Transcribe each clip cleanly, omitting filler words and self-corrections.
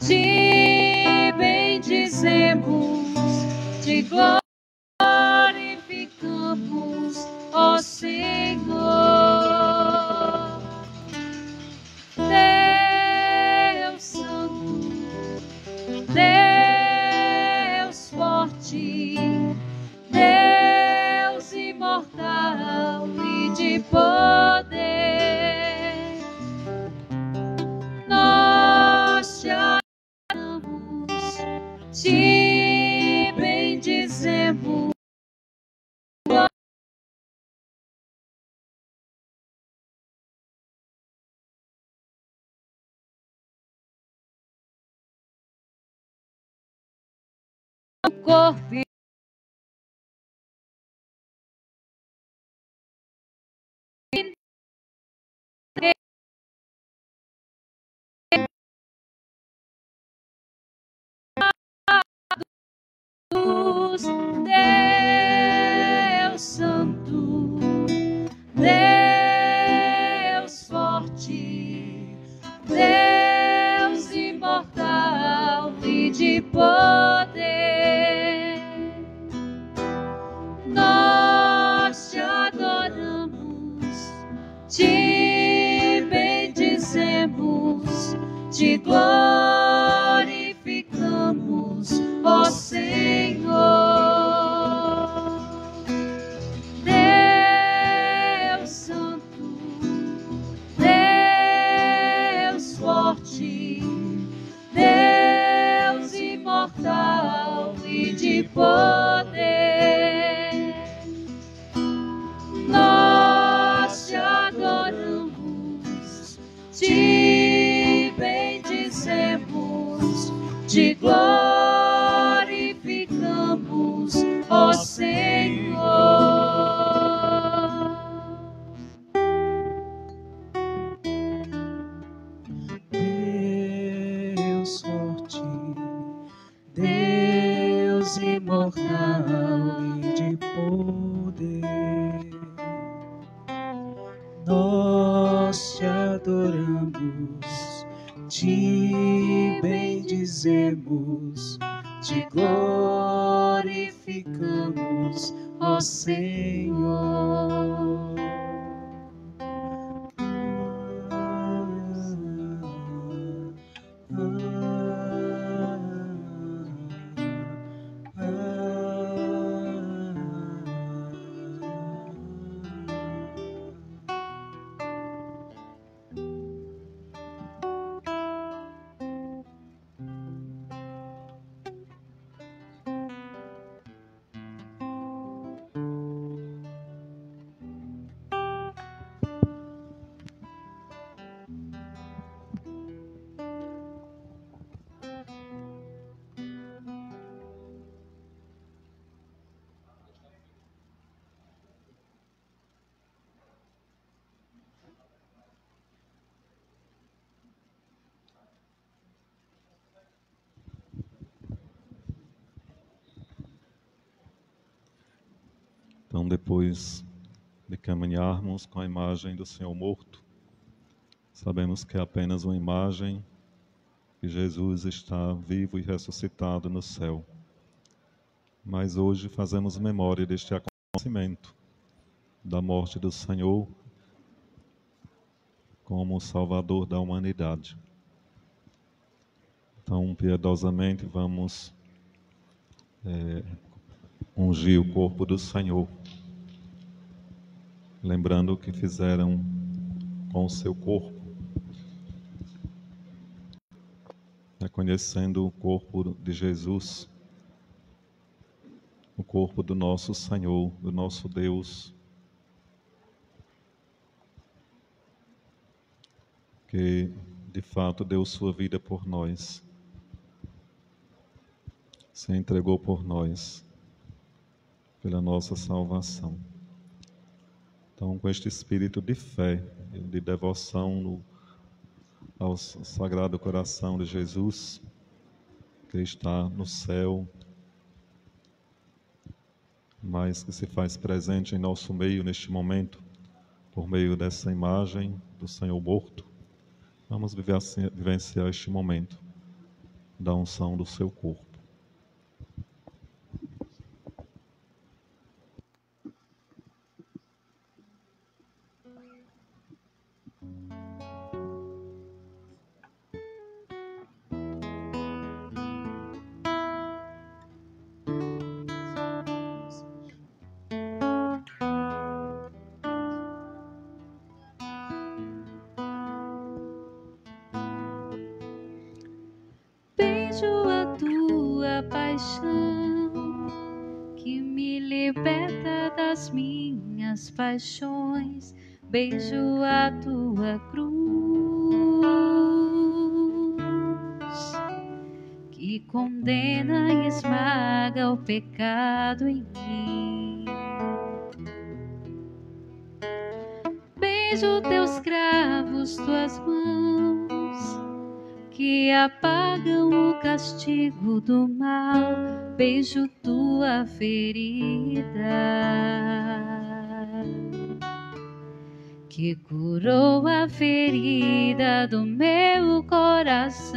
te bendizemos, te glorificamos, ó Senhor. Deus Santo, Deus forte, Deus imortal e de poder, nós te adoramos, te bendizemos, o corpo Deus Santo, Deus forte, Deus imortal e de poder, nós te adoramos, te bendizemos, te glorificamos, ó Senhor. Deus Santo, Deus forte, Deus imortal e de poder, nós te adoramos, te bendizemos, te glorificamos, ó Senhor. Deus forte, Deus imortal e de poder, nós te adoramos, te bendizemos, te glorificamos, ó Senhor. Então, depois de caminharmos com a imagem do Senhor morto, sabemos que é apenas uma imagem, que Jesus está vivo e ressuscitado no céu. Mas hoje fazemos memória deste acontecimento, da morte do Senhor como Salvador da humanidade. Então, piedosamente, vamos ungir o corpo do Senhor, lembrando o que fizeram com o seu corpo, reconhecendo o corpo de Jesus, o corpo do nosso Senhor, do nosso Deus, que de fato deu sua vida por nós, se entregou por nós, pela nossa salvação. Então, com este espírito de fé, de devoção ao Sagrado Coração de Jesus, que está no céu, mas que se faz presente em nosso meio neste momento, por meio dessa imagem do Senhor morto, vamos vivenciar este momento, da unção do seu corpo. Beijo a tua paixão, que me liberta das minhas paixões. Beijo a tua cruz, que condena e esmaga o pecado em mim. Beijo teus cravos, tuas mãos, que apagam o castigo do mal. Beijo tua ferida, que curou a ferida do meu coração.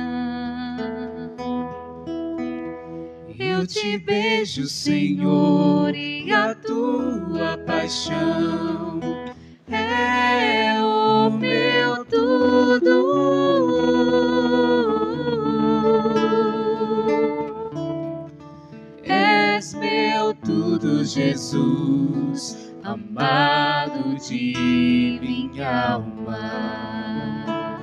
Eu te beijo, Senhor, e a tua paixão é o meu tudo. És meu tudo, Jesus, amado de minha alma.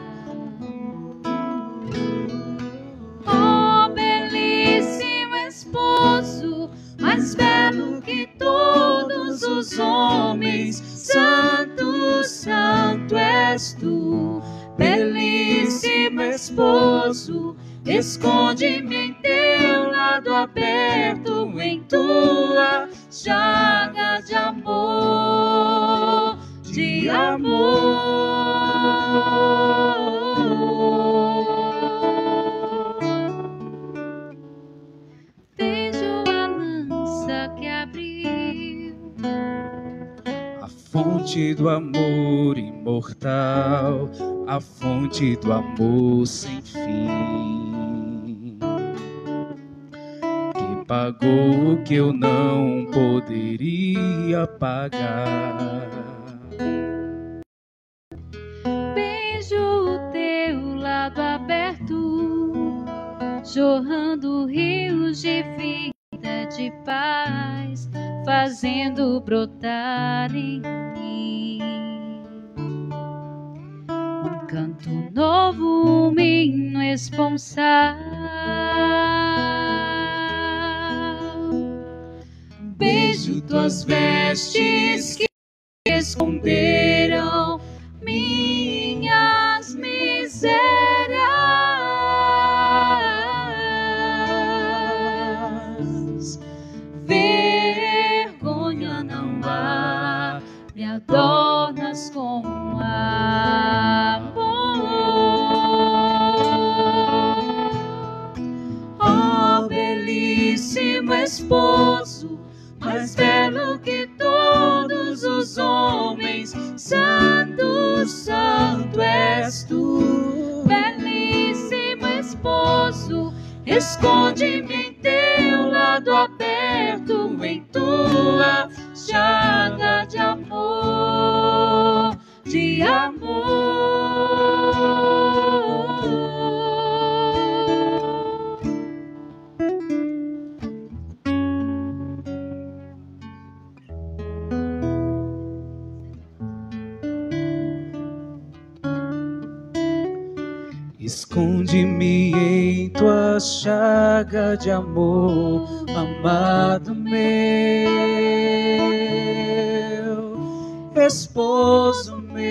Oh, belíssimo esposo, mais belo que todos os homens. Santo, santo és tu, belíssimo esposo. Esconde-me em teu lado aberto, em tua chaga de amor, de amor. Vejo a lança que abriu A fonte do amor imortal, a fonte do amor sem fim, que pagou o que eu não poderia pagar. Beijo o teu lado aberto, jorrando rios de vida, de paz, fazendo brotar em mim um canto novo, um hino esponsal. Beijo tuas vestes que esconderam minhas misérias. Vergonha não há, me adornas com amor. Oh, belíssimo esposo, mais belo que todos os homens. Santo, santo és tu, belíssimo esposo. Esconde-me em teu lado aberto, em tua chaga de amor, de amor. Esconde-me em tua chaga de amor, amado meu, esposo meu,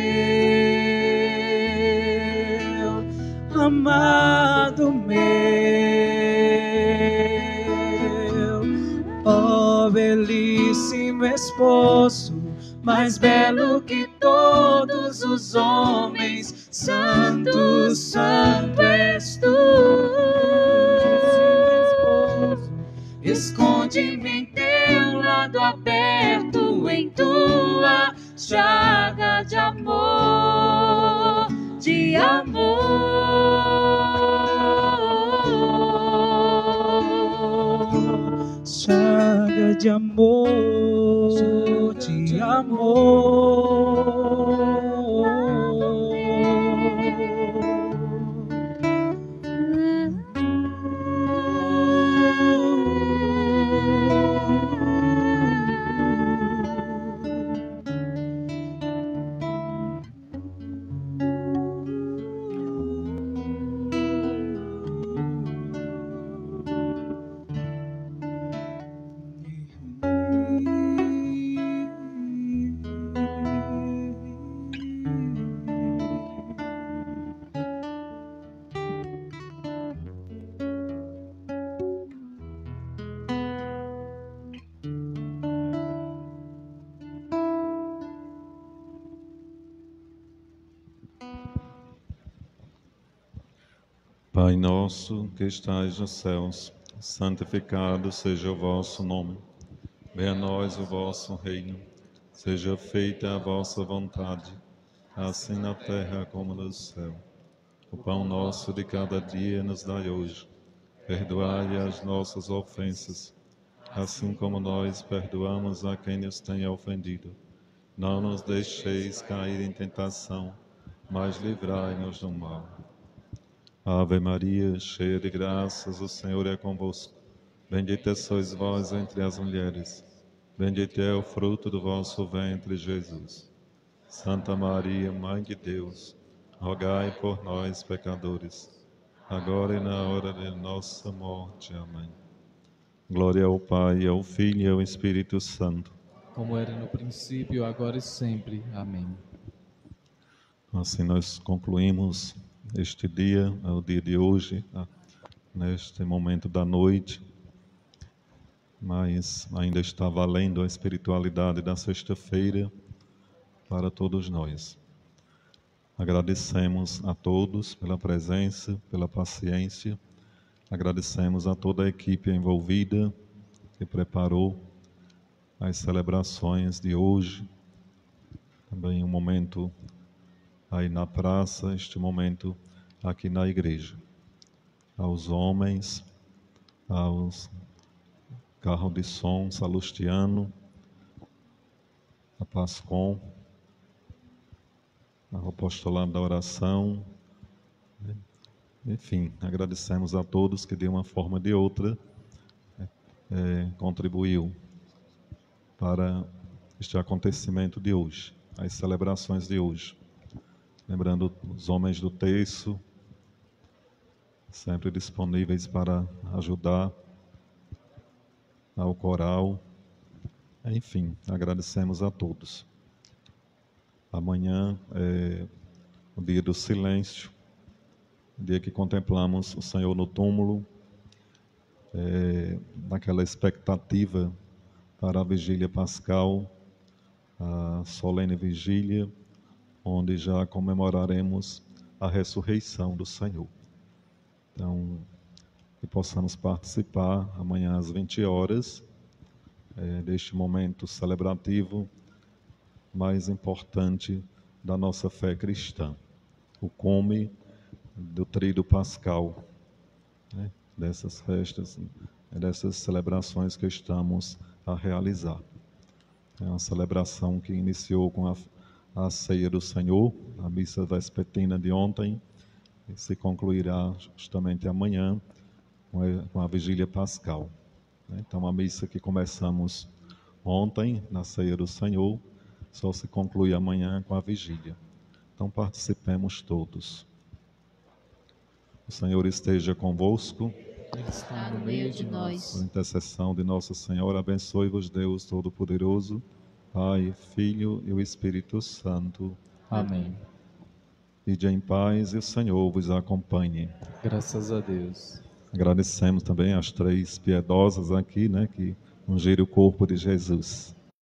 amado meu. Ó belíssimo esposo, mais belo que todos os homens. Santo, santo és tu. Esconde-me em teu lado aberto, em tua chaga de amor, de amor. de amor, de amor. Pai nosso que estais nos céus, santificado seja o vosso nome. Venha a nós o vosso reino. Seja feita a vossa vontade, assim na terra como no céu. O pão nosso de cada dia nos dai hoje. Perdoai as nossas ofensas, assim como nós perdoamos a quem nos tem ofendido. Não nos deixeis cair em tentação, mas livrai-nos do mal. Ave Maria, cheia de graças, o Senhor é convosco. Bendita sois vós entre as mulheres. Bendito é o fruto do vosso ventre, Jesus. Santa Maria, Mãe de Deus, rogai por nós, pecadores, agora e na hora de nossa morte. Amém. Glória ao Pai, ao Filho e ao Espírito Santo. Como era no princípio, agora e sempre. Amém. Assim nós concluímos este dia, o dia de hoje, neste momento da noite, mas ainda está valendo a espiritualidade da sexta-feira para todos nós. Agradecemos a todos pela presença, pela paciência, agradecemos a toda a equipe envolvida que preparou as celebrações de hoje, também um momento aí na praça, este momento aqui na igreja. Aos homens, aos carro de som Salustiano, a Pascom, ao apostolado da oração, enfim, agradecemos a todos que de uma forma ou de outra contribuiu para este acontecimento de hoje, as celebrações de hoje. Lembrando os homens do terço, sempre disponíveis para ajudar ao coral. Enfim, agradecemos a todos. Amanhã é o dia do silêncio, o dia que contemplamos o Senhor no túmulo, naquela expectativa para a vigília pascal, a solene vigília, onde já comemoraremos a ressurreição do Senhor. Então, que possamos participar amanhã às 20 horas deste momento celebrativo mais importante da nossa fé cristã, o cume do tríduo pascal, né, dessas festas, dessas celebrações que estamos a realizar. É uma celebração que iniciou com a ceia do Senhor, a missa vespertina de ontem, e se concluirá justamente amanhã com a vigília pascal. Então, a missa que começamos ontem, na ceia do Senhor, só se conclui amanhã com a vigília. Então, participemos todos. O Senhor esteja convosco. Ele está no meio de nós. Por intercessão de Nossa Senhora, abençoe-vos Deus Todo-Poderoso, Pai, Filho e o Espírito Santo. Amém. Ide em paz e o Senhor vos acompanhe. Graças a Deus. Agradecemos também as três piedosas aqui, né, que ungiram o corpo de Jesus.